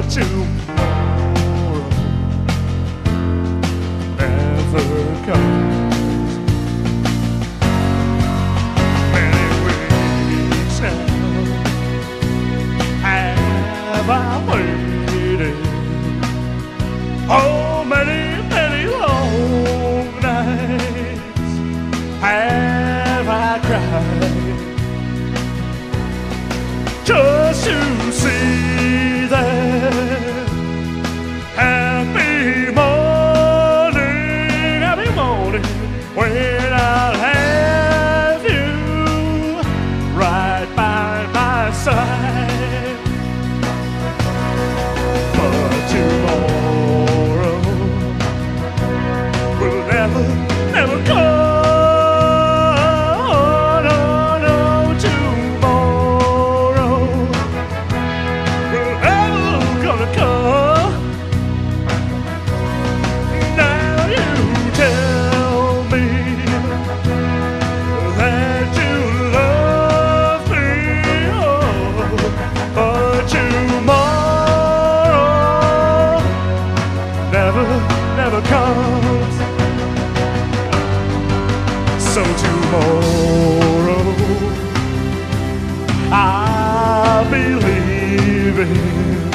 tomorrow never comes. Many weeks now have I waited. Oh, many, many long nights have I cried just to see that happy morning when I'll have you right by my side. But tomorrow will never, never come. No, no, tomorrow will never gonna come. Now you tell me that you love me, oh, but tomorrow never, never comes. So tomorrow I'll be leaving.